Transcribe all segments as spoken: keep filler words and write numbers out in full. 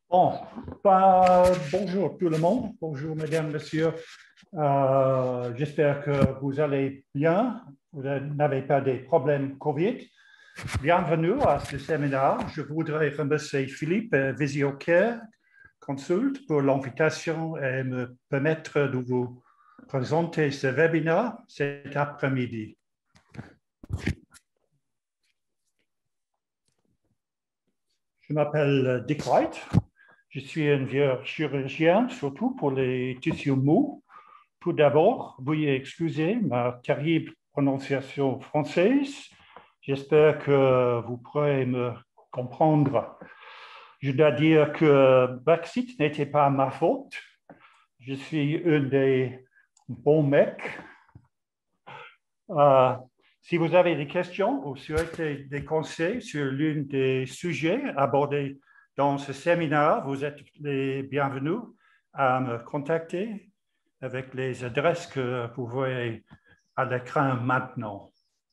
Bon, bah, bonjour tout le monde, bonjour mesdames, messieurs. Euh, j'espère que vous allez bien, vous n'avez pas des problèmes Covid. Bienvenue à ce séminaire. Je voudrais remercier Philippe et VisioCare Consult pour l'invitation et me permettre de vous présenter ce webinaire cet après-midi. Je m'appelle Dick Wright. Je suis un vieux chirurgien, surtout pour les tissus mous. Tout d'abord, veuillez excuser ma terrible prononciation française. J'espère que vous pourrez me comprendre. Je dois dire que Brexit n'était pas ma faute. Je suis un des bons mecs. Euh, si vous avez des questions ou souhaitez des conseils sur l'un des sujets abordés dans ce séminaire, vous êtes les bienvenus à me contacter avec les adresses que vous voyez à l'écran maintenant.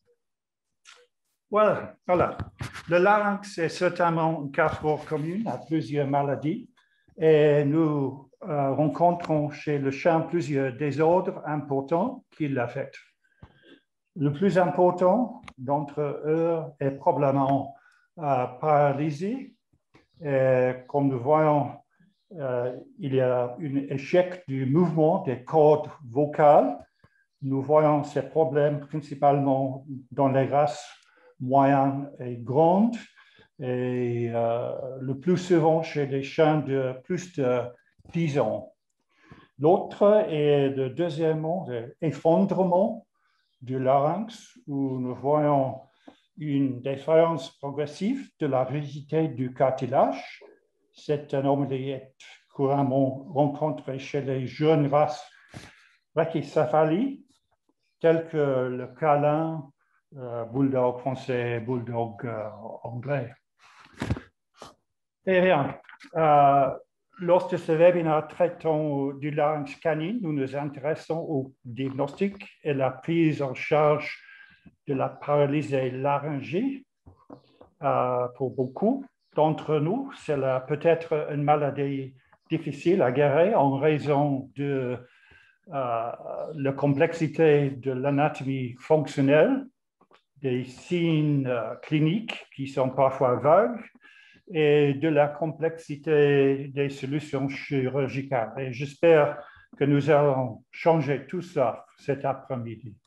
Voilà, voilà. Le larynx est certainement une carrefour commune à plusieurs maladies et nous euh, rencontrons chez le chien plusieurs désordres importants qui l'affectent. Le plus important d'entre eux est probablement euh, paralysie. Et comme nous voyons, euh, il y a un échec du mouvement des cordes vocales. Nous voyons ces problèmes principalement dans les races moyennes et grandes et euh, le plus souvent chez les chiens de plus de dix ans. L'autre est le deuxièmement, l'effondrement du larynx, où nous voyons une défaillance progressive de la rigidité du cartilage. Cette anomalie est couramment rencontrée chez les jeunes races brachycéphalies, telles que le câlin, euh, bulldog français, bulldog euh, anglais. Et bien, euh, lors de ce webinaire traitant du larynx canine, nous nous intéressons au diagnostic et la prise en charge de la paralysie laryngée. Euh, pour beaucoup d'entre nous, c'est peut-être une maladie difficile à guérir en raison de euh, la complexité de l'anatomie fonctionnelle, des signes euh, cliniques qui sont parfois vagues et de la complexité des solutions chirurgicales. Et j'espère que nous allons changer tout ça cet après-midi.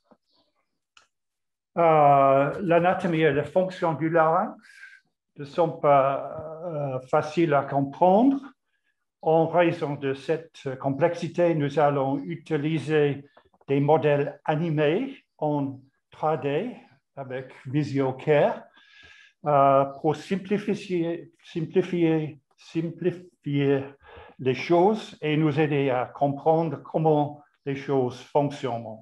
Euh, l'anatomie et la fonction du larynx ne sont pas euh, faciles à comprendre. En raison de cette complexité, nous allons utiliser des modèles animés en trois D avec VisioCare euh, pour simplifier, simplifier, simplifier les choses et nous aider à comprendre comment les choses fonctionnent.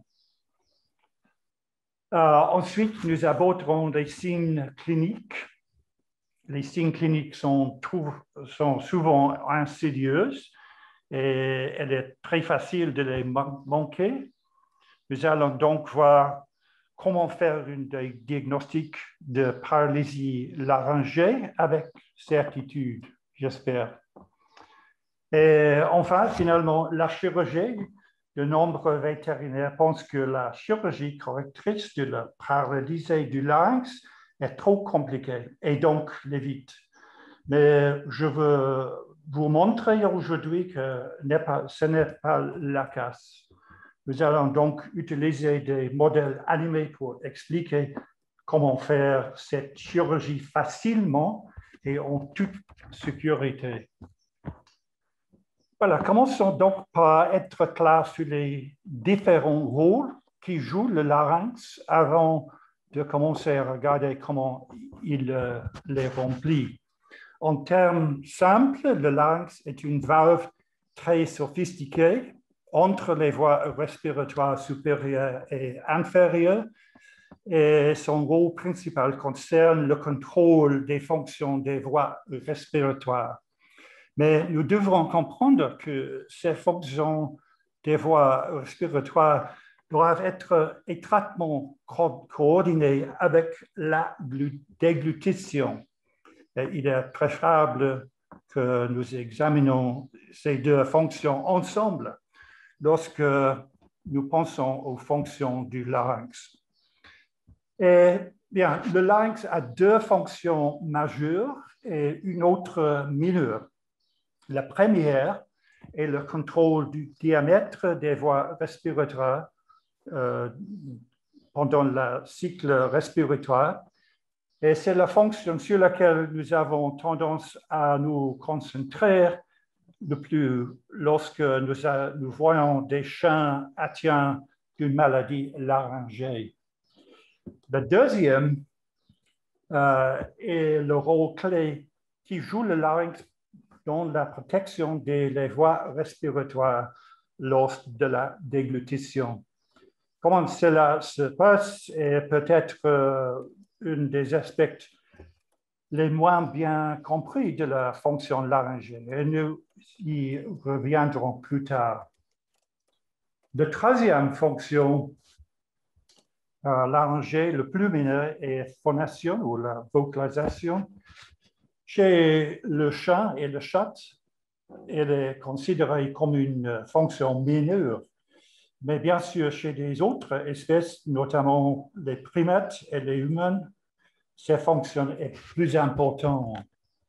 Euh, ensuite, nous aborderons les signes cliniques. Les signes cliniques sont, sont souvent insidieux et il est très facile de les manquer. Nous allons donc voir comment faire un diagnostic de paralysie laryngée avec certitude, j'espère. Et enfin, finalement, la chirurgie. De nombreux vétérinaires pensent que la chirurgie correctrice de la paralysie du larynx est trop compliquée et donc l'évite. Mais je veux vous montrer aujourd'hui que ce n'est pas le cas. Nous allons donc utiliser des modèles animés pour expliquer comment faire cette chirurgie facilement et en toute sécurité. Voilà, commençons donc par être clairs sur les différents rôles qui joue le larynx avant de commencer à regarder comment il euh, les remplit. En termes simples, le larynx est une valve très sophistiquée entre les voies respiratoires supérieures et inférieures et son rôle principal concerne le contrôle des fonctions des voies respiratoires. Mais nous devrons comprendre que ces fonctions des voies respiratoires doivent être étroitement coordonnées avec la déglutition. Il est préférable que nous examinons ces deux fonctions ensemble lorsque nous pensons aux fonctions du larynx. Et bien, le larynx a deux fonctions majeures et une autre mineure. La première est le contrôle du diamètre des voies respiratoires euh, pendant le cycle respiratoire. Et c'est la fonction sur laquelle nous avons tendance à nous concentrer le plus lorsque nous, a, nous voyons des chiens atteints d'une maladie laryngée. Le deuxième euh, est le rôle clé qui joue le larynx dans la protection des les voies respiratoires lors de la déglutition. Comment cela se passe est peut-être euh, un des aspects les moins bien compris de la fonction laryngée, et nous y reviendrons plus tard. La troisième fonction euh, laryngée, le plus mineur, est phonation ou la vocalisation. Chez le chat et le chat, elle est considérée comme une fonction mineure. Mais bien sûr, chez les autres espèces, notamment les primates et les humains, cette fonction est plus importante.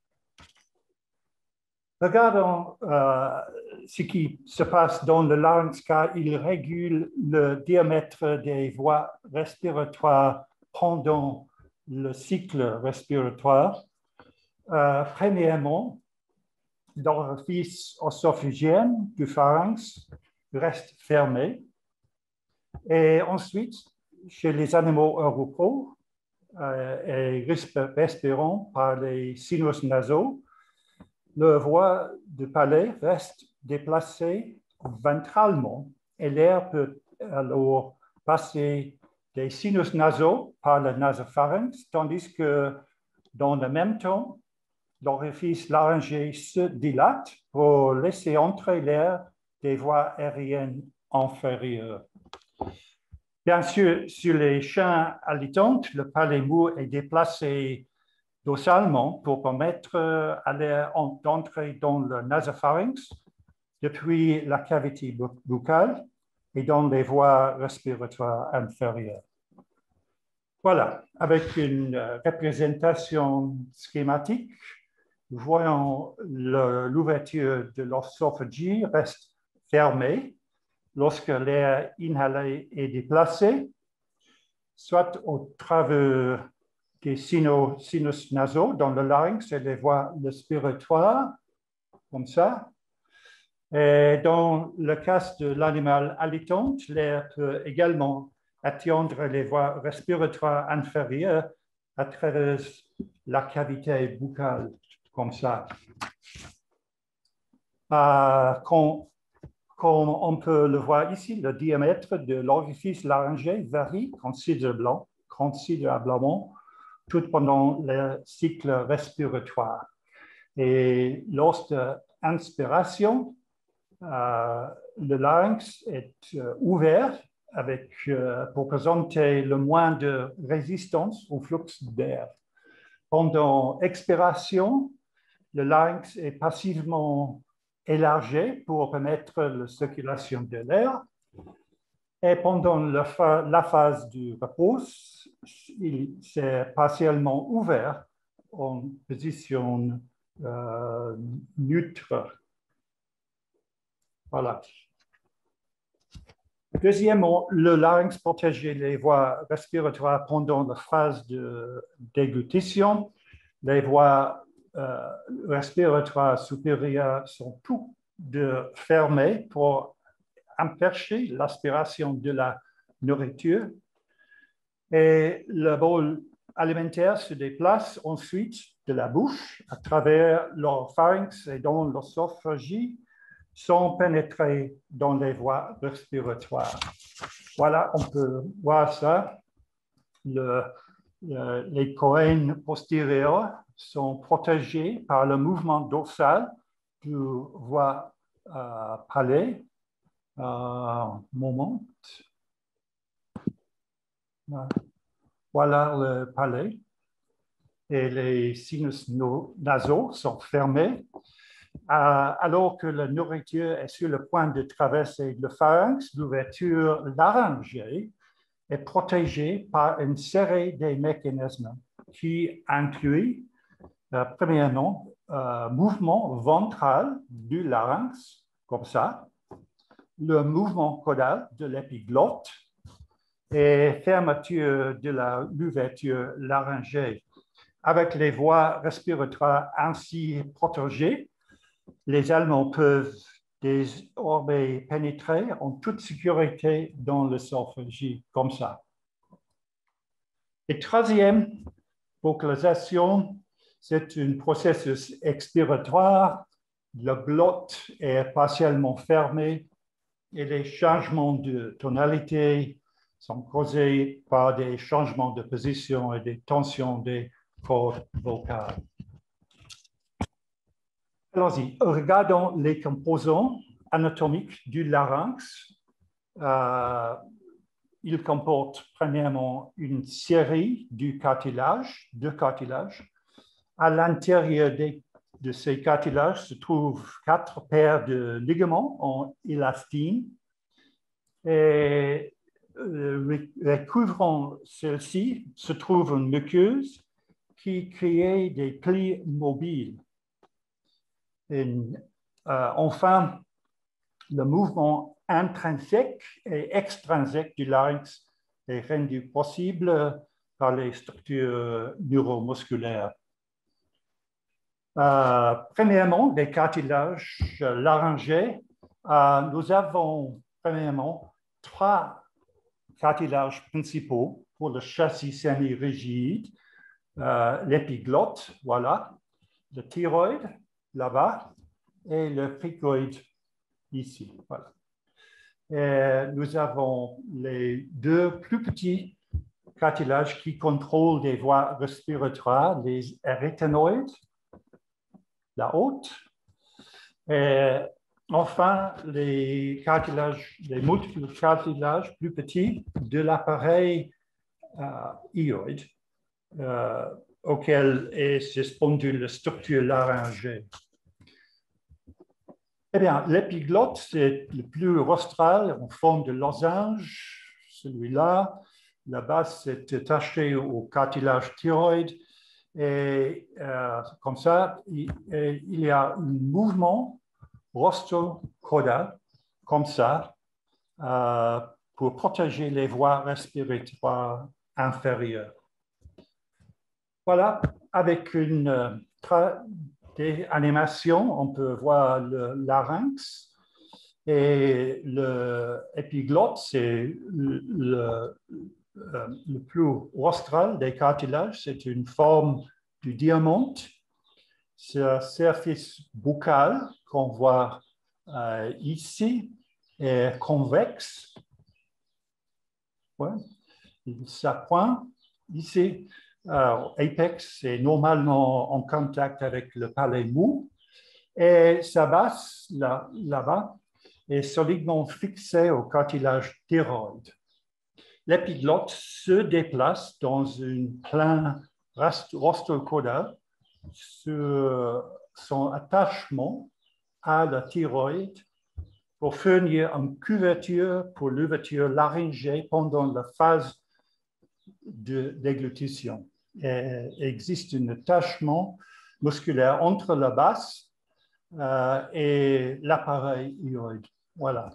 Regardons euh, ce qui se passe dans le larynx, car il régule le diamètre des voies respiratoires pendant le cycle respiratoire. Euh, premièrement, l'orifice oesophagien du pharynx reste fermé. Et ensuite, chez les animaux européens euh, et respirant par les sinus nasaux, la voie du palais reste déplacée ventralement et l'air peut alors passer des sinus nasaux par le nasopharynx, tandis que dans le même temps, l'orifice laryngé se dilate pour laisser entrer l'air des voies aériennes inférieures. Bien sûr, sur les chiens halitants, le palais mou est déplacé dorsalement pour permettre à l'air d'entrer dans le nasopharynx depuis la cavité buccale et dans les voies respiratoires inférieures. Voilà, avec une représentation schématique, nous voyons l'ouverture de l'œsophagie reste fermée lorsque l'air inhalé est déplacé, soit au travers des sinus nasaux dans le larynx et les voies respiratoires, comme ça. Et dans le cas de l'animal halitant, l'air peut également atteindre les voies respiratoires inférieures à travers la cavité buccale, comme ça. Euh, quand, comme on peut le voir ici, le diamètre de l'orifice laryngé varie considérablement, considérablement tout pendant le cycle respiratoire. Et lors de l'inspiration, euh, le larynx est euh, ouvert avec, euh, pour présenter le moins de résistance au flux d'air. Pendant expiration, le larynx est passivement élargi pour permettre la circulation de l'air. Et pendant la, la phase du repos, il s'est partiellement ouvert en position euh, neutre. Voilà. Deuxièmement, le larynx protégeait les voies respiratoires pendant la phase de déglutition. Les voies euh, respiratoires supérieures sont toutes fermées pour empêcher l'aspiration de la nourriture. Et le bol alimentaire se déplace ensuite de la bouche à travers le pharynx et dans l'œsophagie sans pénétrer dans les voies respiratoires. Voilà, on peut voir ça. Le, le, les coènes postérieures sont protégées par le mouvement dorsal du voie euh, palais. Euh, moment. Voilà le palais. Et les sinus nasaux sont fermés. alors que la nourriture est sur le point de traverser le pharynx, l'ouverture laryngée est protégée par une série de mécanismes qui incluent, euh, premièrement, euh, mouvement ventral du larynx, comme ça, le mouvement caudal de l'épiglotte et fermeture de l'ouverture laryngée. Avec les voies respiratoires ainsi protégées, les Allemands peuvent désormais pénétrer en toute sécurité dans l'œsophagie, comme ça. Et troisième vocalisation, c'est un processus expiratoire. La glotte est partiellement fermée et les changements de tonalité sont causés par des changements de position et des tensions des cordes vocales. Allons-y, regardons les composants anatomiques du larynx. Euh, il comporte premièrement une série de cartilages, de cartilages. À l'intérieur des, de ces cartilages se trouvent quatre paires de ligaments en élastine. Et euh, recouvrant celle-ci se trouve une muqueuse qui crée des plis mobiles. Et, euh, enfin, le mouvement intrinsèque et extrinsèque du larynx est rendu possible par les structures neuromusculaires. Euh, premièrement, les cartilages laryngés. Euh, nous avons premièrement trois cartilages principaux pour le châssis semi-rigide. Euh, l'épiglotte, voilà, le thyroïde, là-bas, et le cricoïde, ici. Voilà. Et nous avons les deux plus petits cartilages qui contrôlent les voies respiratoires, les arytenoïdes, la haute, et enfin les cartilages, les multiples cartilages plus petits de l'appareil euh, hyoïde, euh, auquel est suspendue la structure laryngée. Eh bien, l'épiglotte, c'est le plus rostral en forme de losange, celui-là. La base, c'est attaché au cartilage thyroïde. Et euh, comme ça, il, il y a un mouvement rostro-caudal, comme ça, euh, pour protéger les voies respiratoires inférieures. Voilà, avec une des animations, on peut voir le larynx et l'épiglotte, c'est le, le, le plus rostral des cartilages, c'est une forme du diamant. C'est un surface buccale qu'on voit euh, ici est convexe. Ouais. Ça pointe ici. Alors, apex est normalement en contact avec le palais mou et sa base, là, là-bas, est solidement fixée au cartilage thyroïde. L'épiglotte se déplace dans un plan rostrocaudal sur son attachement à la thyroïde pour fournir une couverture pour l'ouverture laryngée pendant la phase de déglutition. Il existe un attachement musculaire entre la base euh, et l'appareil hyoïde. Voilà.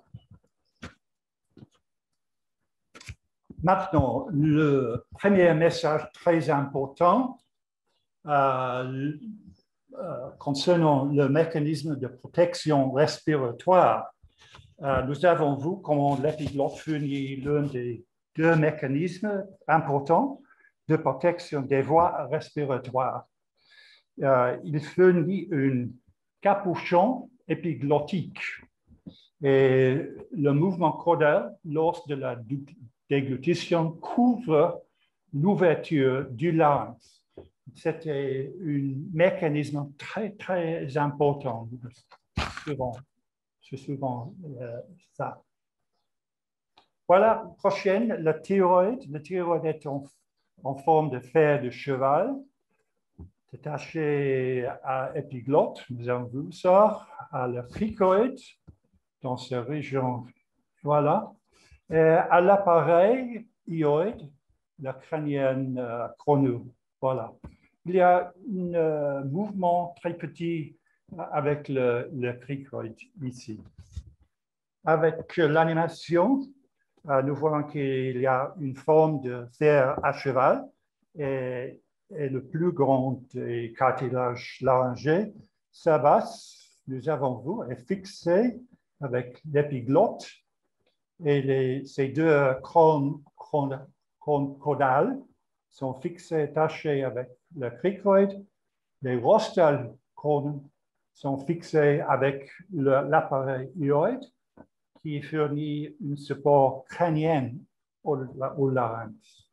Maintenant, le premier message très important euh, euh, concernant le mécanisme de protection respiratoire. Euh, nous avons vu comment l'épiglotte fournit l'un des deux mécanismes importants de protection des voies respiratoires. Euh, il fournit un capuchon épiglottique et le mouvement caudal lors de la déglutition couvre l'ouverture du larynx. C'était un mécanisme très, très important. Souvent, c'est souvent euh, ça. Voilà, prochaine, le thyroïde. Le thyroïde est en, en forme de fer de cheval. attaché à l'épiglotte, nous avons vu ça, à la cricoïde, dans cette région, voilà, et à l'appareil hyoïde, la crânienne euh, chrono, voilà. Il y a un euh, mouvement très petit avec le, le cricoïde ici. Avec l'animation, euh, nous voyons qu'il y a une forme de fer à cheval et, et le plus grand des cartilages laryngés, sa base, nous avons vu, est fixée avec l'épiglotte et les, ces deux crânes caudales sont fixés, attachés avec le cricoïde. Les rostales crânes sont fixés avec l'appareil hyoïde qui fournit un support crânien au, au larynx.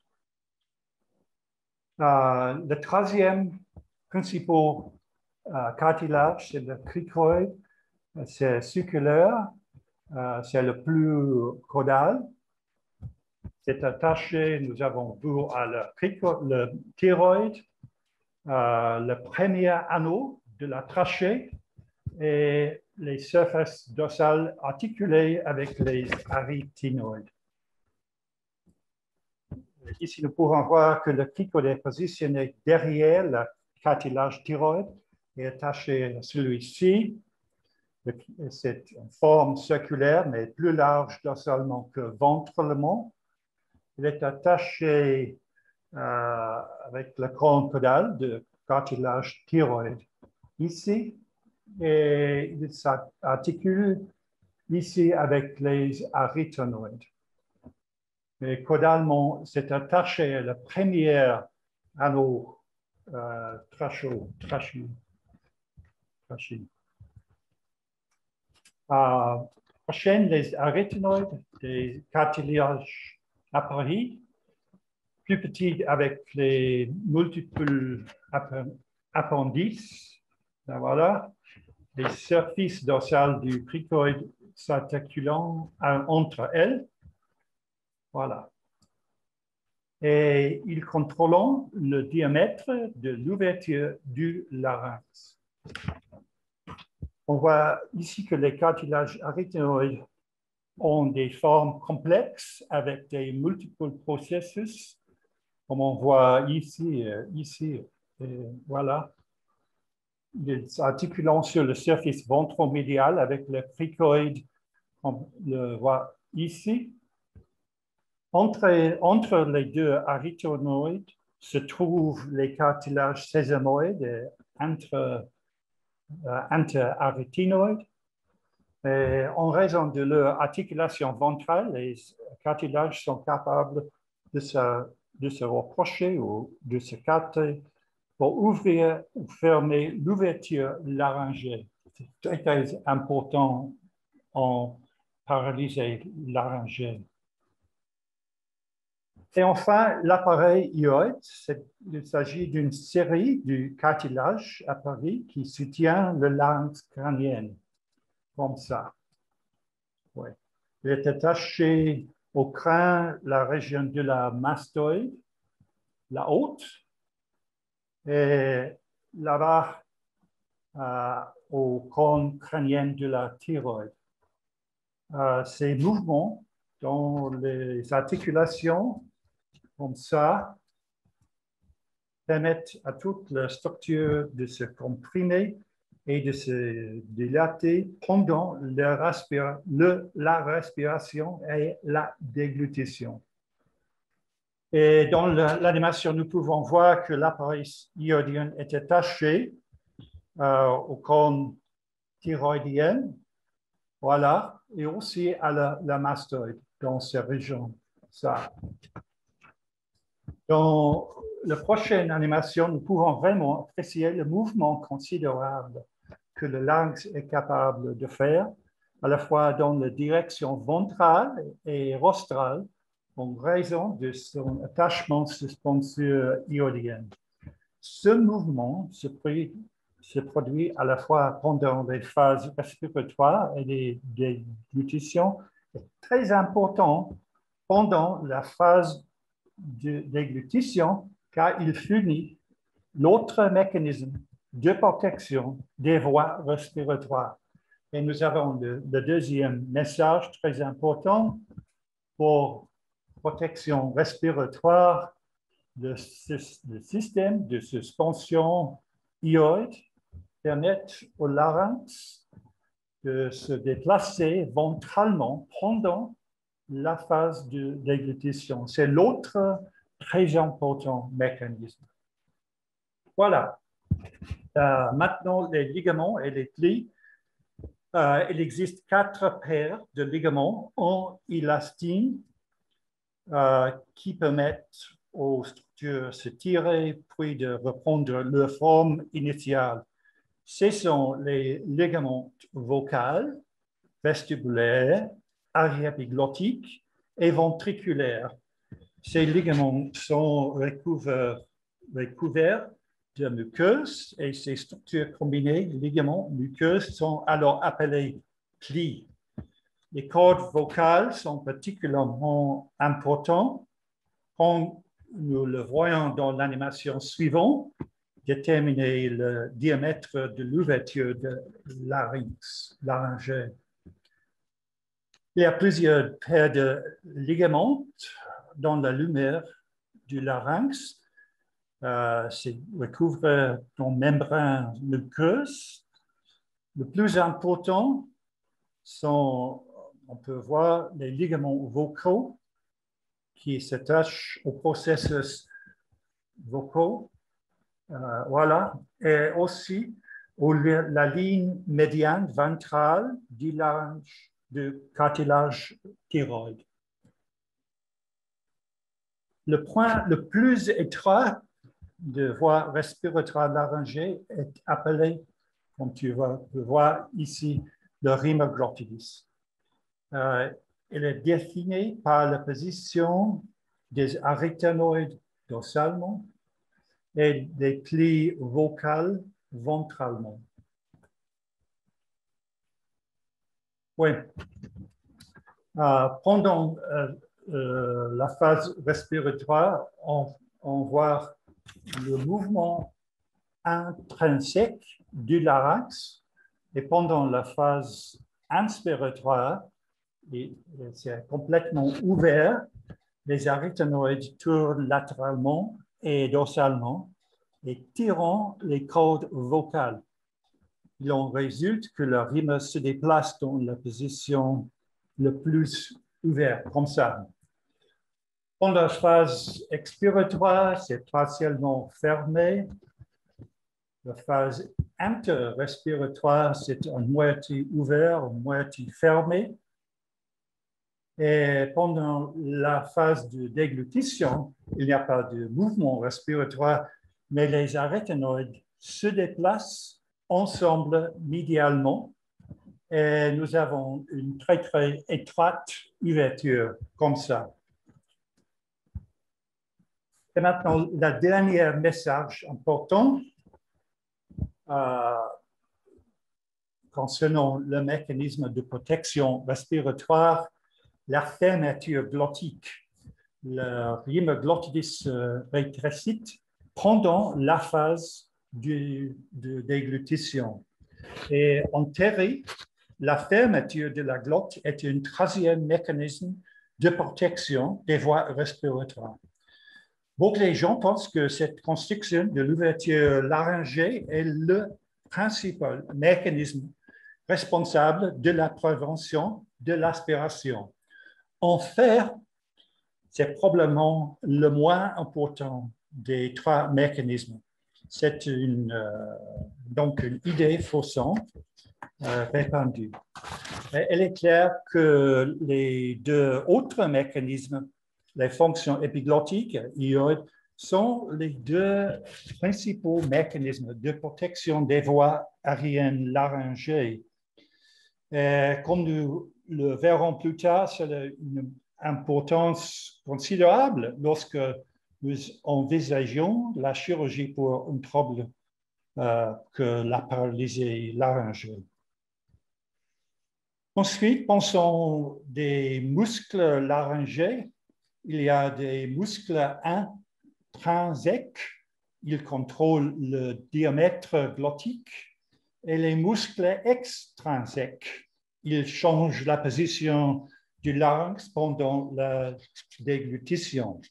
Euh, le troisième principal euh, cartilage, c'est le cricoïde. C'est circulaire, euh, c'est le plus caudal. C'est attaché, nous avons vu à le, le thyroïde, euh, le premier anneau de la trachée et les surfaces dorsales articulées avec les arytenoïdes. Ici, nous pouvons voir que le cricoïde est positionné derrière le cartilage thyroïde et attaché à celui-ci. C'est une forme circulaire, mais plus large dorsalement que ventralement. Il est attaché euh, avec le crâne caudal de cartilage thyroïde ici, et il s'articule ici avec les arytenoïdes. Mais caudalement, c'est attaché à le premier anneau euh, tracheux. Euh, prochaine, les arytenoïdes, des cartilages appareils, plus petits avec les multiples appendices. Voilà. Les surfaces dorsales du cricoïde s'articulant entre elles. Voilà. Et ils contrôlent le diamètre de l'ouverture du larynx. On voit ici que les cartilages arytenoïdes ont des formes complexes avec des multiples processus, comme on voit ici, ici, et voilà. Ils s'articulent sur le surface ventromédial avec le cricoïde, on le voit ici. Entre, entre les deux arytenoïdes se trouvent les cartilages sésamoïdes et entre, euh, interarytenoïdes. Et en raison de leur articulation ventrale, les cartilages sont capables de se, de se rapprocher ou de se capter pour ouvrir ou fermer l'ouverture laryngée. C'est très, très important en paralysé laryngée. Et enfin, l'appareil hyoïde, il s'agit d'une série de cartilages appareils qui soutient le larynx crânien, comme ça. Ouais. Il est attaché au crâne, la région de la mastoïde, la haute, et là-bas, euh, au cône crânien de la thyroïde. Euh, ces mouvements dans les articulations, comme ça, permettent à toute la structure de se comprimer et de se dilater pendant la, respira le, la respiration et la déglutition. Et dans l'animation, nous pouvons voir que l'appareil hyoïdien est attaché euh, au cône thyroïdien, voilà, et aussi à la, la mastoïde dans ces régions. Ça. Dans la prochaine animation, nous pouvons vraiment apprécier le mouvement considérable que le larynx est capable de faire, à la fois dans la direction ventrale et rostrale, en raison de son attachement suspensieux hyoïdien. Ce mouvement se, se produit à la fois pendant les phases respiratoires et les déglutitions, est très important pendant la phase de déglutition, car il fournit l'autre mécanisme de protection des voies respiratoires. Et nous avons le, le deuxième message très important pour protection respiratoire, le, le système de suspension hyoïde permet au larynx de se déplacer ventralement pendant la phase de déglutition. C'est l'autre très important mécanisme. Voilà. Euh, maintenant, les ligaments et les plis. Euh, il existe quatre paires de ligaments en élastine euh, qui permettent aux structures de se tirer puis de reprendre leur forme initiale. Ce sont les ligaments vocaux, vestibulaires, arrière-épiglottiques et ventriculaires. Ces ligaments sont recouverts, recouverts de muqueuses et ces structures combinées, ligaments muqueuses, sont alors appelées plis. Les cordes vocales sont particulièrement importantes. Comme nous le voyons dans l'animation suivante, déterminer le diamètre de l'ouverture de larynx, laryngée. Il y a plusieurs paires de ligaments dans la lumière du larynx. Euh, c'est recouvert d'une membrane muqueuse. Le plus important sont, on peut voir, les ligaments vocaux qui s'attachent au processus vocaux. Euh, voilà. Et aussi au, la ligne médiane ventrale du larynx, du cartilage thyroïde. Le point le plus étroit de voie respiratoire laryngée est appelé, comme tu peux voir ici, le rime glottidis. Euh, il est défini par la position des arytenoïdes dorsalement et des plis vocaux ventralement. Oui. Euh, pendant euh, euh, la phase respiratoire, on, on voit le mouvement intrinsèque du larynx et pendant la phase inspiratoire, c'est complètement ouvert, les arytenoïdes tournent latéralement et dorsalement et tirant les cordes vocales. Il en résulte que le rime se déplace dans la position la plus ouverte, comme ça. Pendant la phase expiratoire, c'est partiellement fermé. La phase interrespiratoire, c'est en moitié ouvert, en moitié fermé. Et pendant la phase de déglutition, il n'y a pas de mouvement respiratoire, mais les arytenoïdes se déplacent ensemble médialement et nous avons une très, très étroite ouverture comme ça. Et maintenant, le dernier message important euh, concernant le mécanisme de protection respiratoire, la fermeture glottique. Le rime glottidis euh, rétrécit pendant la phase du, de déglutition. Et en théorie, la fermeture de la glotte est un troisième mécanisme de protection des voies respiratoires. Beaucoup de gens pensent que cette construction de l'ouverture laryngée est le principal mécanisme responsable de la prévention de l'aspiration. En fait, c'est probablement le moins important des trois mécanismes. C'est une, euh, donc une idée faussante euh, répandue. Et il est clair que les deux autres mécanismes, les fonctions épiglottiques, hyoïdes, sont les deux principaux mécanismes de protection des voies aériennes laryngées. Et comme nous le verrons plus tard, c'est une importance considérable lorsque nous envisageons la chirurgie pour un trouble euh, que la paralysie laryngée. Ensuite, pensons des muscles laryngés. Il y a des muscles intrinsèques ils contrôlent le diamètre glottique, et les muscles extrinsèques, ils changent la position du larynx pendant la déglutition.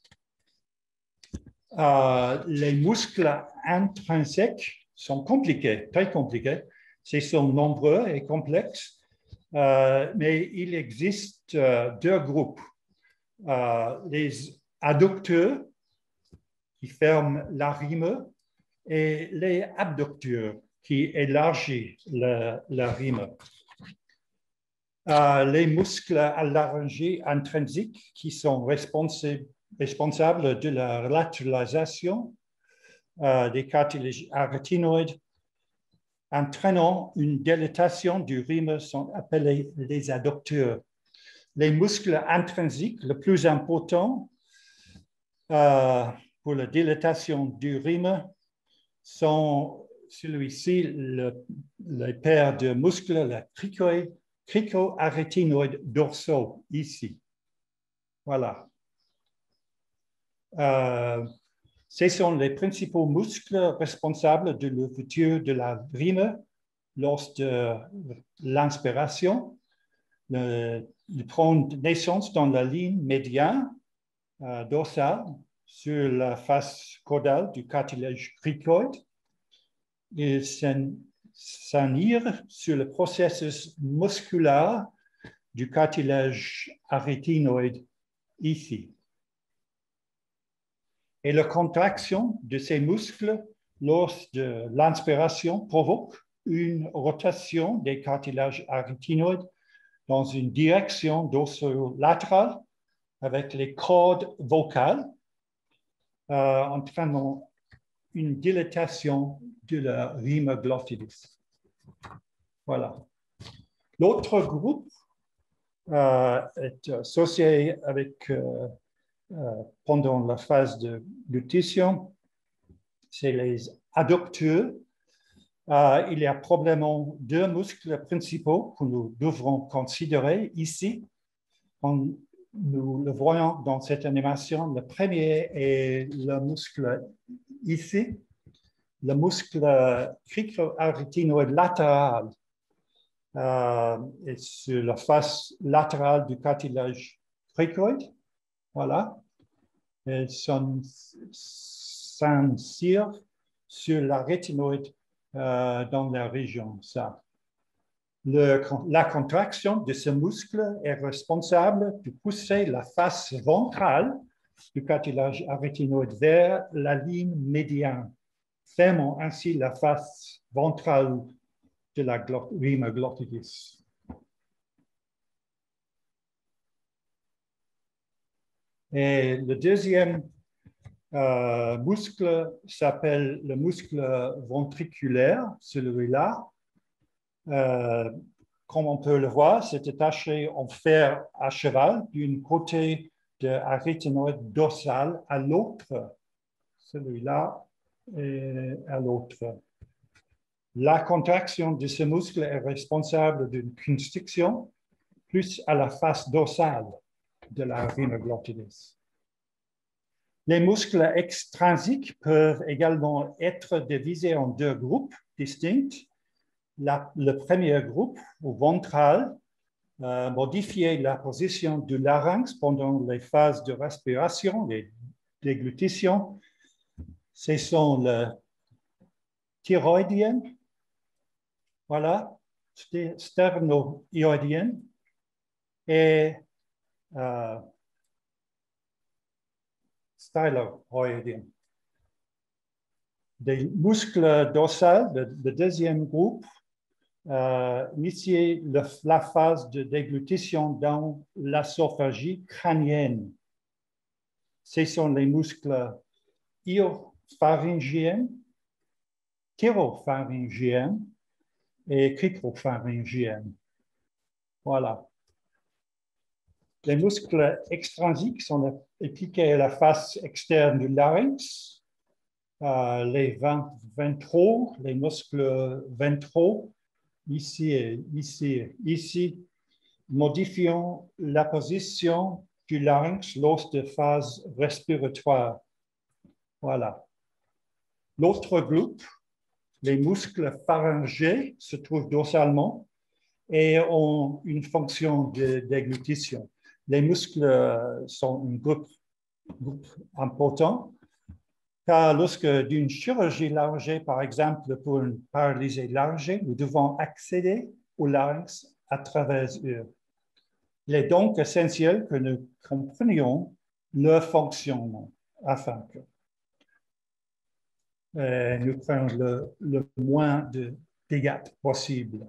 Euh, les muscles intrinsèques sont compliqués, très compliqués. Ils sont nombreux et complexes, euh, mais il existe euh, deux groupes. Euh, les adducteurs qui ferment la rime et les abducteurs qui élargissent la, la rime. Euh, les muscles laryngés intrinsiques qui sont responsables, responsables de la latéralisation euh, des cartilages arytenoïdes entraînant une dilatation du rime sont appelés les adducteurs. Les muscles intrinsiques, le plus important euh, pour la dilatation du rime, sont celui-ci, le, le paire de muscles, la cricoïde, crico-arytenoïdes dorsaux, ici. Voilà. Euh, ce sont les principaux muscles responsables de l'ouverture de la rime lors de l'inspiration. Ils prennent naissance dans la ligne médiane euh, dorsale sur la face caudale du cartilage cricoïde. Ils s'anirent sur le processus musculaire du cartilage arytenoïde ici. Et la contraction de ces muscles lors de l'inspiration provoque une rotation des cartilages arytenoïdes dans une direction dorsolatéral avec les cordes vocales, euh, entraînant une dilatation de la rime glottidis. Voilà. L'autre groupe euh, est associé avec, euh, euh, pendant la phase de glutition, c'est les adducteurs. Euh, il y a probablement deux muscles principaux que nous devrons considérer ici. On, nous le voyons dans cette animation. Le premier est le muscle ici, le muscle crico-arytenoïde latéral euh, est sur la face latérale du cartilage cricoïde. Voilà. Et s'insère sur la rétinoïde euh, dans la région. Ça. Le, la contraction de ce muscle est responsable de pousser la face ventrale du cartilage arytenoïde vers la ligne médiane, fermant ainsi la face ventrale de la rime glottidis. Et le deuxième euh, muscle s'appelle le muscle ventriculaire, celui-là. Euh, comme on peut le voir, c'est attaché en fer à cheval d'un côté de l'arytenoïde dorsal à l'autre, celui-là et à l'autre. La contraction de ce muscle est responsable d'une constriction plus à la face dorsale de la rime glottidis. Les muscles extrinsiques peuvent également être divisés en deux groupes distincts. La, le premier groupe, ou ventral, euh, modifie la position du larynx pendant les phases de respiration, les déglutitions. Ce sont le thyroïdien, voilà, sternoïdien et euh, styloïdien. Des muscles dorsaux, le, le deuxième groupe, euh, initier le, la phase de déglutition dans l'œsophagie crânienne. Ce sont les muscles iopharyngiens, thyropharyngiens et cricopharyngiens. Voilà. Les muscles extrinsiques sont appliqués à la face externe du larynx. Euh, les ventraux, les muscles ventraux, ici et ici et ici, modifiant la position du larynx lors de phase respiratoire. Voilà. L'autre groupe, les muscles pharyngés, se trouvent dorsalement et ont une fonction de déglutition. Les muscles sont un groupe, groupe important, car lorsque d'une chirurgie laryngée, par exemple, pour une paralysie laryngée, nous devons accéder au larynx à travers eux. Il est donc essentiel que nous comprenions leur fonctionnement afin que euh, nous prenions le, le moins de dégâts possible.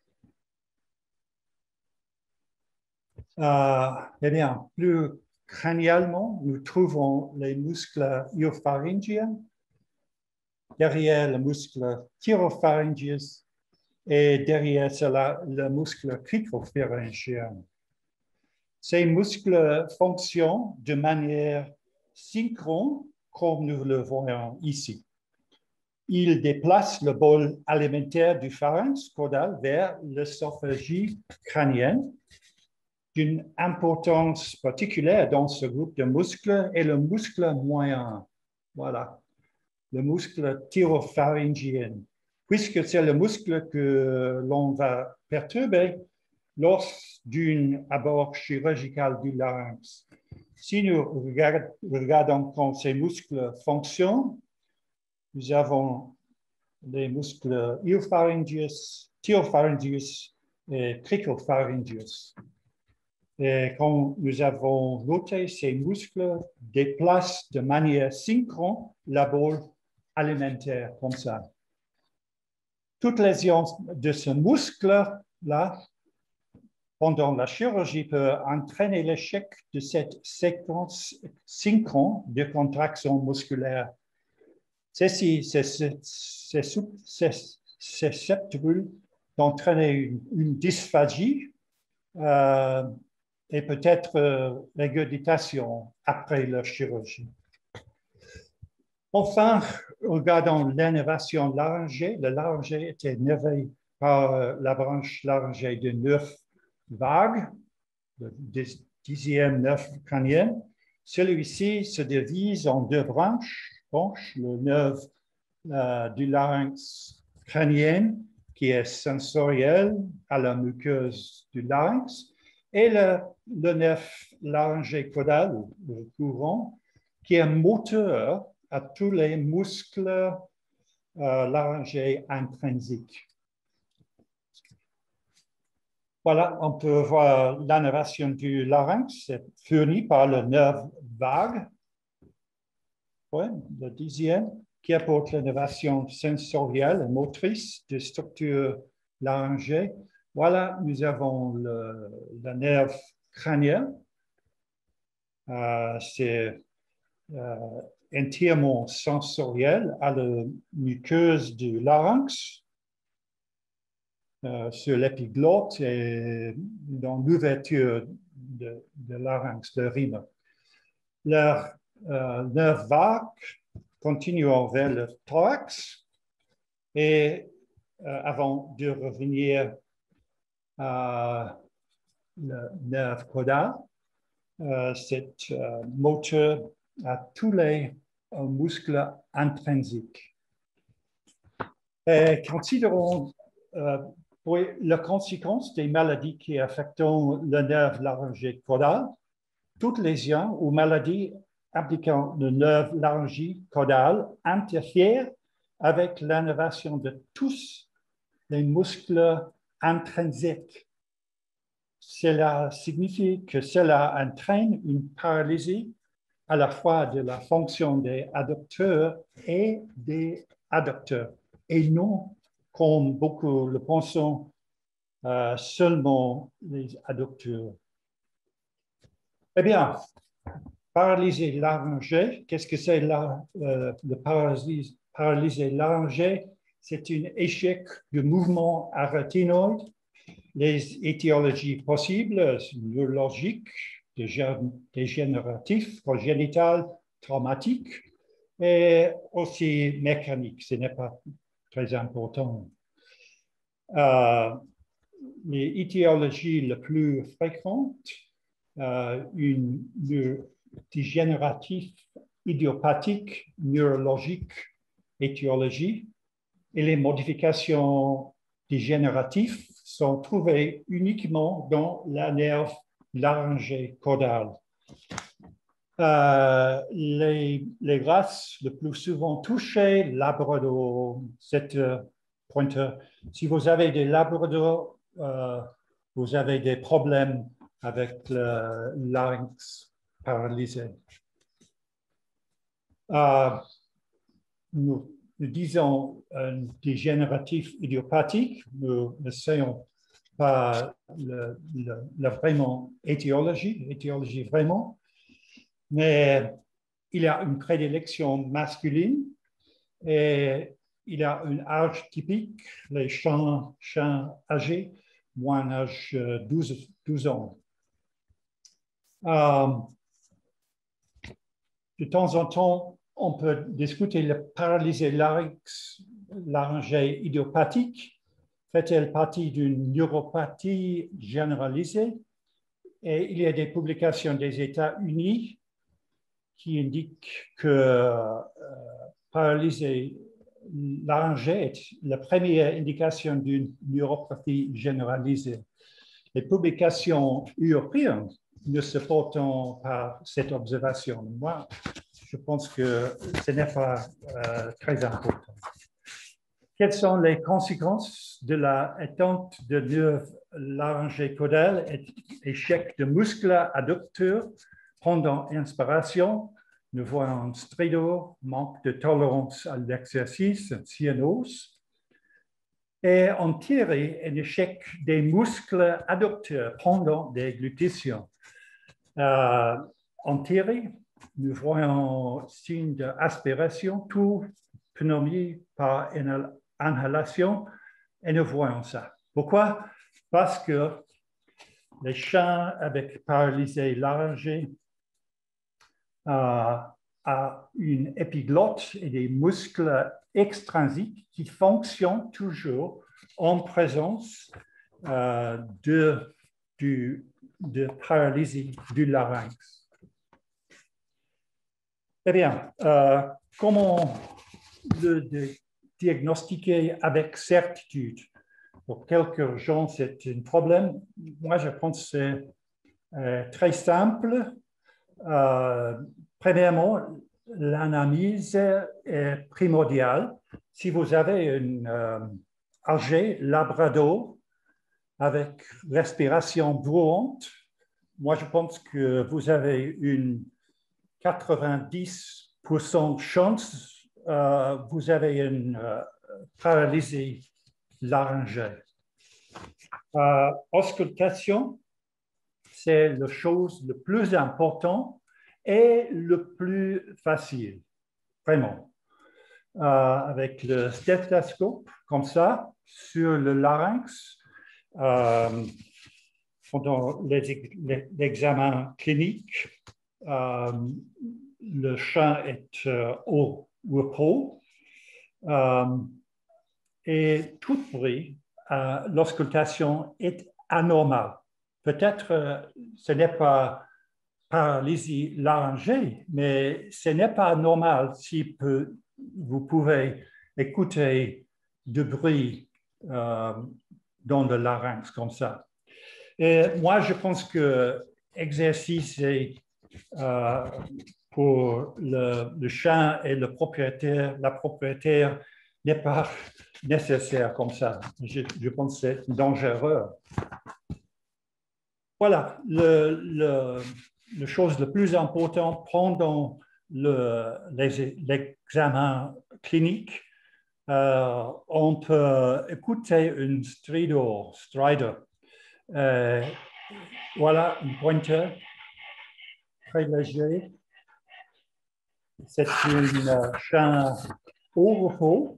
Euh, eh bien, plus crânialement, nous trouvons les muscles iopharyngiens, derrière le muscle thyropharyngeus et derrière cela le muscle cricopharyngien. Ces muscles fonctionnent de manière synchrone, comme nous le voyons ici. Ils déplacent le bol alimentaire du pharynx caudal vers l'esophagie crânienne. D'une importance particulière dans ce groupe de muscles est le muscle moyen. Voilà, le muscle thyropharyngien, puisque c'est le muscle que l'on va perturber lors d'un abord chirurgical du larynx. Si nous regardons comment ces muscles fonctionnent, nous avons les muscles iopharyngeus, thyropharyngeus et cricopharyngeus. Et comme nous avons noté, ces muscles déplacent de manière synchrone la bol alimentaire, comme ça. Toute lésion de ce muscle-là, pendant la chirurgie, peut entraîner l'échec de cette séquence synchrone de contraction musculaire. Ceci, c'est susceptible d'entraîner une, une dysphagie euh, et peut-être euh, régurgitation après la chirurgie. Enfin, regardons l'innervation laryngée. Le laryngée est innervé par euh, la branche laryngée de neuf vagues, le dixième nerf crânien. Celui-ci se divise en deux branches, branches le nerf euh, du larynx crânien, qui est sensoriel à la muqueuse du larynx, et le, le nerf laryngé caudal, le courant, qui est moteur à tous les muscles euh, laryngés intrinsiques. Voilà, on peut voir l'innervation du larynx, c'est fourni par le nerf vague, ouais, le dixième, qui apporte l'innervation sensorielle et motrice des structures laryngées. Voilà, nous avons le, le nerf crânien. Euh, c'est euh, entièrement sensoriel à la muqueuse du larynx, euh, sur l'épiglotte et dans l'ouverture de, de larynx, de rhino. Le euh, nerf vague continue vers le thorax et euh, avant de revenir à le nerf caudal, euh, c'est euh, moteur à tous les euh, muscles intrinsiques. Et considérons euh, pour la conséquence des maladies qui affectent le nerf laryngé caudal, toute lésion ou maladie impliquant le nerf laryngé caudal interfère avec l'innervation de tous les muscles intrinsiques. Cela signifie que cela entraîne une paralysie à la fois de la fonction des adducteurs et des adducteurs, et non, comme beaucoup le pensent, euh, seulement les adducteurs. Eh bien, paralysie laryngée, qu'est-ce que c'est la, euh, le paralysie, paralysie laryngée? C'est un échec du mouvement arytenoïde. Les étiologies possibles, neurologiques, dégénératifs, congénitales, traumatiques et aussi mécaniques. Ce n'est pas très important. Euh, les étiologies les plus fréquentes, euh, une dégénératif idiopathique neurologique étiologie et les modifications dégénératives sont trouvées uniquement dans la nerve laryngée caudale. Euh, les, les races le plus souvent touchées, labrador, cette euh, pointeur. Si vous avez des labradors, euh, vous avez des problèmes avec le larynx paralysé. Euh, nous, nous disons un dégénératif idiopathique, nous ne savons pas le, le, le vraiment étiologie, étiologie vraiment, mais il y a une prédilection masculine et il y a un âge typique, les chiens, chiens âgés, moins âge douze, douze ans. Euh, de temps en temps, on peut discuter la paralysie larynx, laryngée idiopathique. Fait-elle partie d'une neuropathie généralisée? Et il y a des publications des États-Unis qui indiquent que euh, paralysie laryngée est la première indication d'une neuropathie généralisée. Les publications européennes ne supportent pas cette observation. Moi, je pense que ce n'est pas euh, très important. Quelles sont les conséquences de l'atteinte de nerf laryngé caudal? Échec de muscle adducteur pendant inspiration, nous voyons un stridor, manque de tolérance à l'exercice, cyanose. Et en théorie, un échec des muscles adducteurs pendant des glutations. Euh, en théorie, nous voyons signe d'aspiration, tout pneumonie par inhalation, et nous voyons ça. Pourquoi? Parce que les chiens avec paralysie laryngée euh, ont une épiglotte et des muscles extrinsiques qui fonctionnent toujours en présence euh, de, du, de paralysie du larynx. Eh bien, euh, comment le diagnostiquer avec certitude? Pour quelques gens, c'est un problème. Moi, je pense que c'est euh, très simple. Euh, premièrement, l'analyse est primordiale. Si vous avez une euh, âgé labrador avec respiration brouillante, moi, je pense que vous avez une quatre-vingt-dix pour cent chance, euh, vous avez une euh, paralysie laryngée. Euh, auscultation, c'est la chose la plus importante et le plus facile, vraiment. Euh, avec le stéthoscope, comme ça, sur le larynx, euh, pendant l'examen clinique, euh, le chien est euh, au repos euh, et tout bruit, euh, l'auscultation est anormale. Peut-être euh, ce n'est pas paralysie laryngée, mais ce n'est pas normal si peu, vous pouvez écouter du bruit euh, dans le larynx comme ça. Et moi, je pense que l'exercice est euh, pour le, le chien et le propriétaire, la propriétaire n'est pas nécessaire comme ça. Je, je pense que c'est dangereux. Voilà, le, le, la chose la plus importante pendant l'examen clinique, euh, on peut écouter un stridor, strider. Euh, voilà, une pointeur très léger. C'est une euh, chien au repos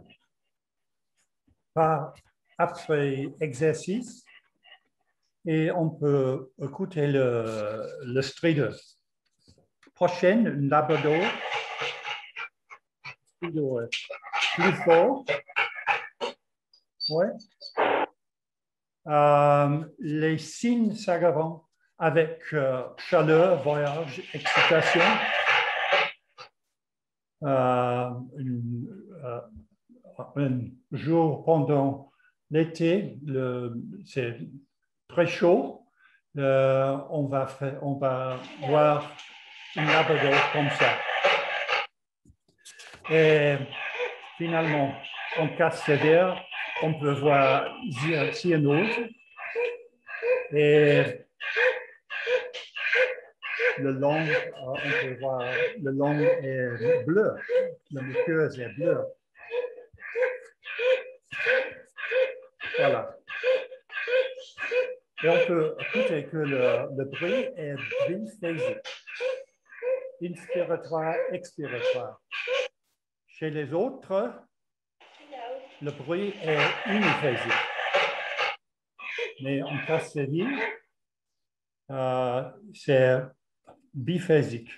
par après exercice et on peut écouter le, le strider. Prochaine, une labrador. Stridor plus fort. Ouais. Euh, les signes s'aggravant avec euh, chaleur, voyage, excitation. Euh, une, euh, un jour pendant l'été, c'est très chaud, euh, on, va faire, on va voir un labrador comme ça. Et finalement, en cas sévère, on peut voir cyanose et le long, on peut voir le long est bleu, la muqueuse est bleue. Voilà. Et on peut écouter que le, le bruit est biphasique, inspiratoire, expiratoire. Chez les autres, le bruit est uniphasique. Mais en cas sévère, euh, c'est biphasique.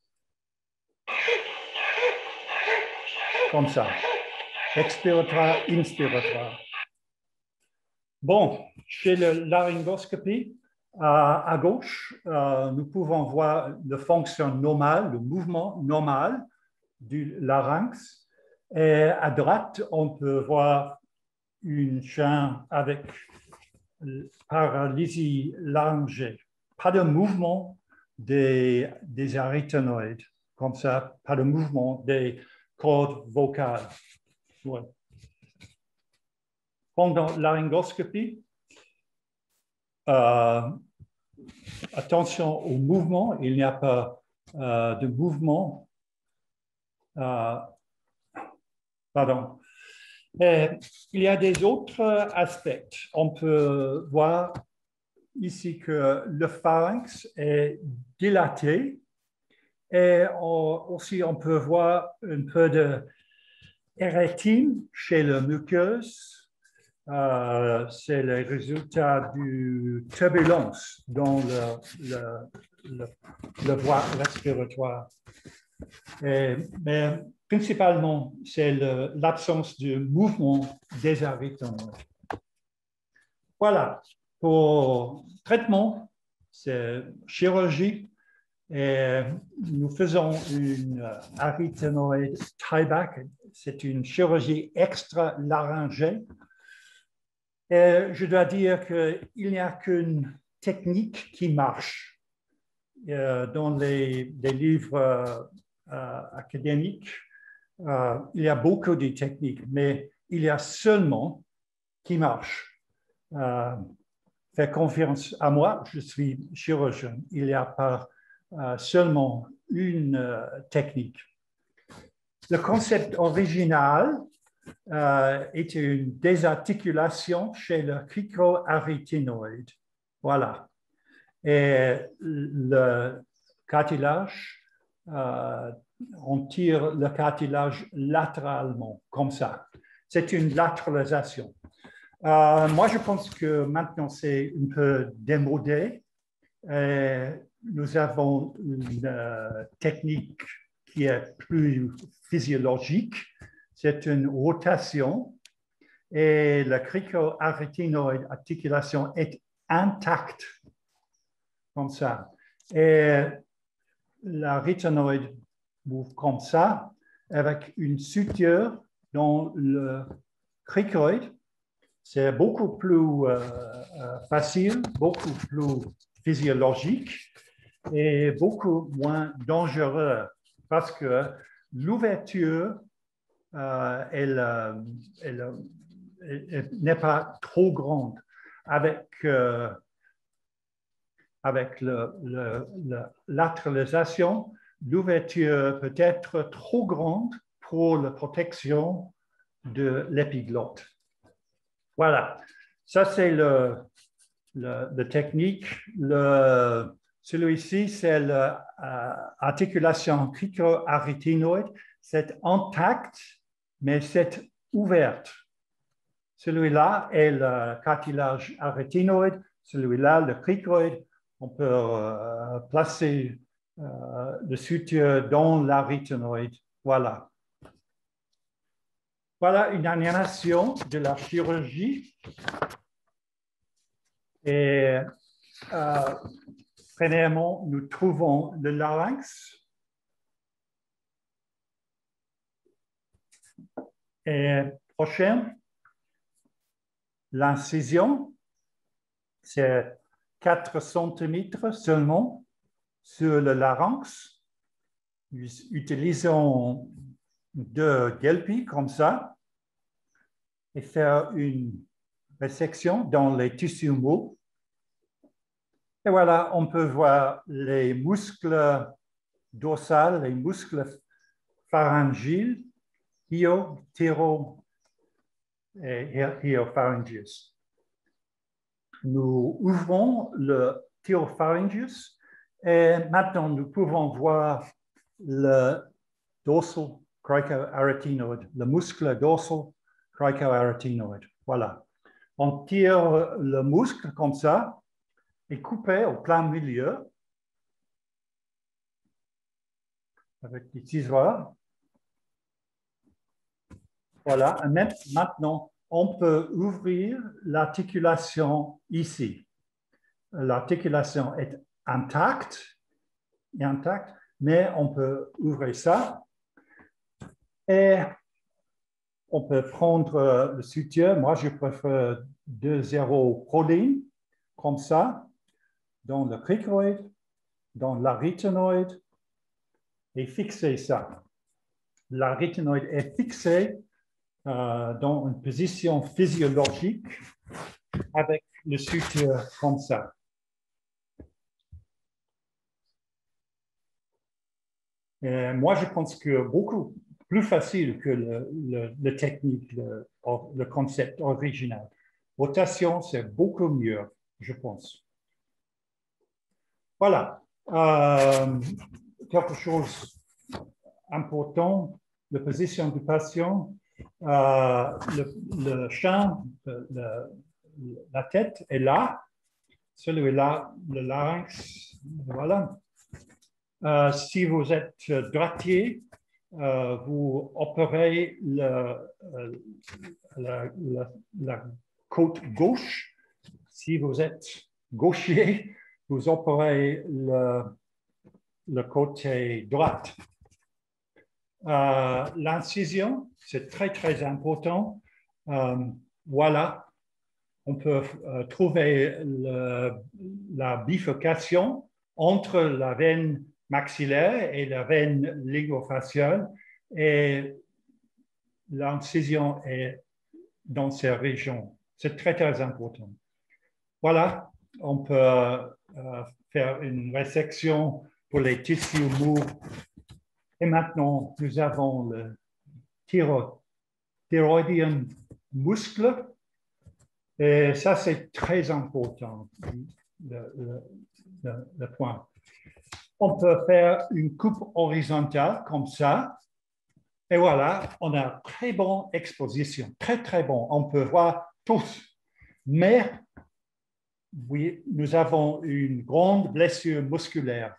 Comme ça. Expiratoire, inspiratoire. Bon, chez la laryngoscopie, euh, à gauche, euh, nous pouvons voir la fonction normale, le mouvement normal du larynx. Et à droite, on peut voir une chaîne avec paralysie laryngée. Pas de mouvement des, des arytenoïdes, comme ça, pas de mouvement des cordes vocales. Ouais. Pendant la laryngoscopie, euh, attention au mouvement, il n'y a pas euh, de mouvement. Euh, pardon. Et il y a des autres aspects. On peut voir ici que le pharynx est dilaté et on, aussi on peut voir un peu de érythème chez la muqueuse. Euh, c'est le résultat du turbulence dans le, le, le, le voie respiratoire. Et, mais principalement, c'est l'absence de mouvement des arytenoïdes. Voilà, pour traitement, c'est chirurgie. Et nous faisons une arytenoïde tieback. C'est une chirurgie extra-laryngée. Et je dois dire qu'il n'y a qu'une technique qui marche. Euh, dans les, les livres euh, académiques, euh, il y a beaucoup de techniques, mais il y a seulement qui marche. Euh, faites confiance à moi, je suis chirurgien. Il n'y a pas euh, seulement une euh, technique. Le concept original Euh, était une désarticulation chez le cricoarytenoïde. Voilà. Et le cartilage, euh, on tire le cartilage latéralement, comme ça. C'est une latéralisation. Euh, moi, je pense que maintenant, c'est un peu démodé. Et nous avons une euh, technique qui est plus physiologique. C'est une rotation et la cricoarytenoïde articulation est intacte, comme ça. Et l'arytenoïde bouge comme ça, avec une suture dans le cricoïde. C'est beaucoup plus euh, facile, beaucoup plus physiologique et beaucoup moins dangereux parce que l'ouverture Euh, elle, elle, elle, elle n'est pas trop grande. Avec, euh, avec le, le, la latéralisation, l'ouverture peut être trop grande pour la protection de l'épiglotte. Voilà, ça c'est le, le, le technique. Le, celui-ci, c'est l'articulation euh, cricoarytenoïde. C'est intact, mais c'est ouverte. Celui-là est le cartilage arytenoïde, celui-là le cricoïde. On peut euh, placer euh, le suture dans l'arytenoïde. Voilà. Voilà une animation de la chirurgie. Et euh, premièrement, nous trouvons le larynx. Et prochain, l'incision, c'est quatre centimètres seulement sur le larynx. Nous utilisons deux guelpis comme ça et faire une résection dans les tissus mous. Et voilà, on peut voir les muscles dorsaux, les muscles pharyngiques, hyo, thyro et hyopharyngeus. Nous ouvrons le thyropharyngeus et maintenant nous pouvons voir le dorsal cricoarytenoid, le muscle dorsal cricoarytenoid. Voilà. On tire le muscle comme ça et coupé au plein milieu avec des ciseaux. Voilà. Et maintenant, on peut ouvrir l'articulation ici. L'articulation est intacte, intacte, mais on peut ouvrir ça. Et on peut prendre le suture. Moi, je préfère deux zéro proline, comme ça, dans le cricoïde, dans l'arytenoïde, et fixer ça. L'arytenoïde est fixé euh, dans une position physiologique avec le suture comme ça. Et moi, je pense que beaucoup plus facile que le, le, le technique, le, le concept original. Rotation, c'est beaucoup mieux, je pense. Voilà. Euh, quelque chose d'important, la position du patient, euh, le, le champ, le, le, la tête est là, celui-là, le larynx, voilà. Euh, si vous êtes droitier, euh, vous opérez le, euh, la, la, la côte gauche. Si vous êtes gaucher, vous opérez le, le côté droit. Euh, L'incision, c'est très, très important. Euh, voilà, on peut euh, trouver le, la bifurcation entre la veine maxillaire et la veine linguofaciale, et l'incision est dans ces régions. C'est très, très important. Voilà, on peut euh, faire une résection pour les tissus mous. Et maintenant, nous avons le thyro thyroïdien muscle. Et ça, c'est très important, le, le, le, le point. On peut faire une coupe horizontale comme ça. Et voilà, on a très bonne exposition, très, très bon. On peut voir tous. Mais oui, nous avons une grande blessure musculaire.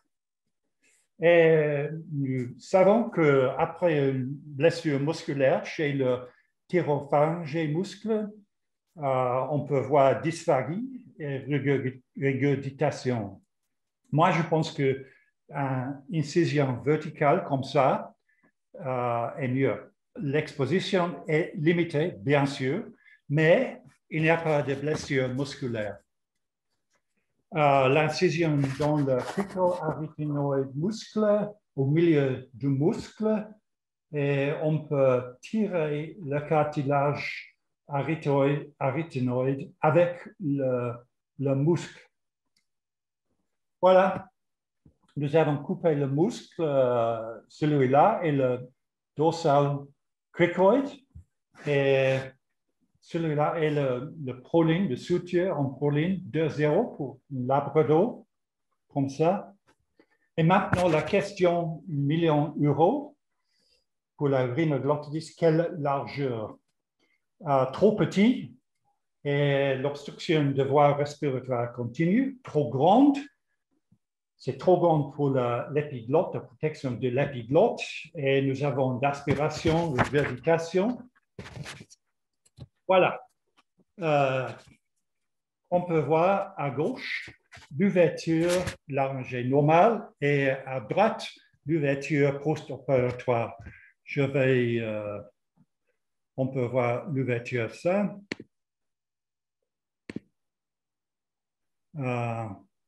Et nous savons qu'après une blessure musculaire chez le thyropharyngé muscle, euh, on peut voir dysphagie et régurgitation. Moi, je pense qu'une incision verticale comme ça euh, est mieux. L'exposition est limitée, bien sûr, mais il n'y a pas de blessure musculaire. Euh, L'incision dans le cricoarytenoid muscle, au milieu du muscle, et on peut tirer le cartilage arytenoïde avec le, le muscle. Voilà, nous avons coupé le muscle, euh, celui-là, et le dorsal cricoïde, et celui-là est le, le proline, le suture en proline deux zéro pour labrador, comme ça. Et maintenant, la question, un million d'euros pour la rhinoglottidis, quelle largeur? Euh, trop petit, et l'obstruction de voie respiratoire continue, trop grande, c'est trop grand pour l'épiglotte, la, la protection de l'épiglotte, et nous avons d'aspiration, de regurgitation. Voilà. Euh, on peut voir à gauche l'ouverture laryngée normale et à droite l'ouverture post-opératoire. Je vais, euh, on peut voir l'ouverture ça. Euh,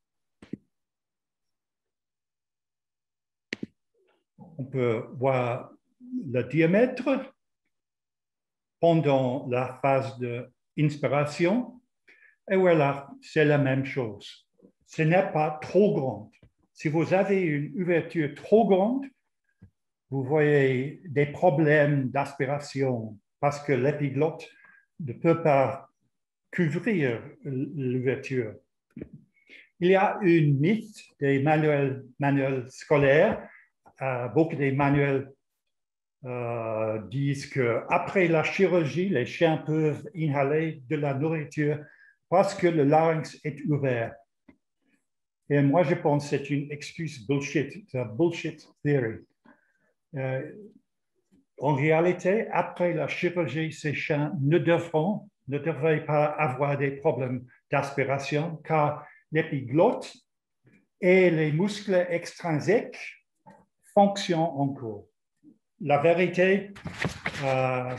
on peut voir le diamètre pendant la phase d'inspiration. Et voilà, c'est la même chose. Ce n'est pas trop grand. Si vous avez une ouverture trop grande, vous voyez des problèmes d'aspiration parce que l'épiglotte ne peut pas couvrir l'ouverture. Il y a une mythe des manuels, manuels scolaires. Euh, beaucoup des manuels euh, disent qu'après la chirurgie, les chiens peuvent inhaler de la nourriture parce que le larynx est ouvert. Et moi, je pense que c'est une excuse bullshit, c'est une bullshit theory. Euh, en réalité, après la chirurgie, ces chiens ne devront, ne devraient pas avoir des problèmes d'aspiration car l'épiglotte et les muscles extrinsèques fonctionnent encore. La vérité, euh,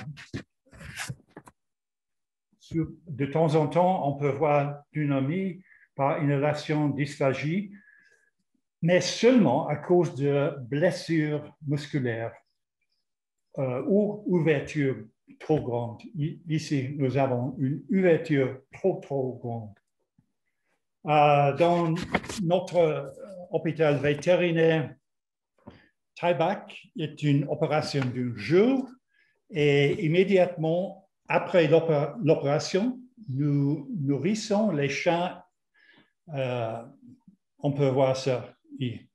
de temps en temps, on peut voir pneumonie par inhalation dysphagie, mais seulement à cause de blessures musculaires euh, ou ouverture trop grande. Ici, nous avons une ouverture trop, trop grande. Euh, dans notre hôpital vétérinaire, Tie-back est une opération d'un jour et immédiatement après l'opération, nous nourrissons les chiens. Euh, on peut voir ça ici.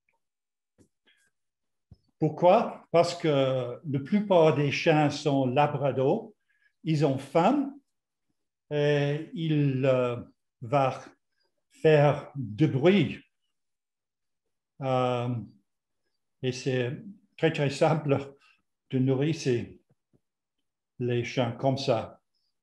Pourquoi? Parce que la plupart des chiens sont labrador, ils ont faim, et ils euh, vont faire du bruit. Euh, et c'est très, très simple de nourrir les chiens comme ça.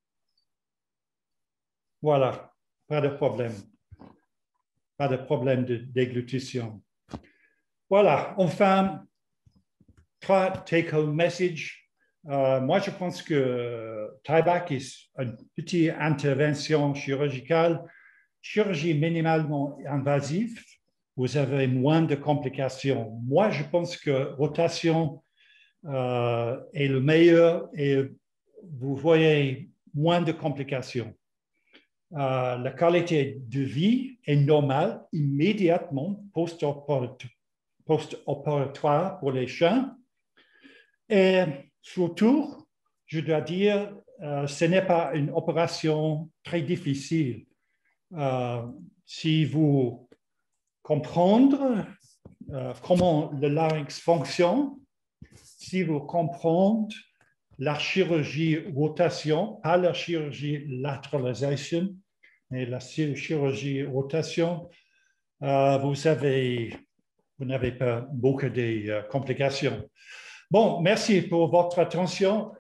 Voilà, pas de problème. Pas de problème de déglutition. Voilà, enfin, trois take-home messages. Euh, moi, je pense que tie-back est une petite intervention chirurgicale, chirurgie minimalement invasive. Vous avez moins de complications. Moi, je pense que rotation euh, est le meilleur et vous voyez moins de complications. Euh, la qualité de vie est normale immédiatement post-opératoire pour les chiens. Et surtout, je dois dire, euh, ce n'est pas une opération très difficile. Euh, si vous comprenez euh, comment le larynx fonctionne, si vous comprenez la chirurgie rotation, pas la chirurgie latéralisation, mais la chirurgie rotation, euh, vous avez, vous n'avez pas beaucoup de euh, complications. Bon, merci pour votre attention.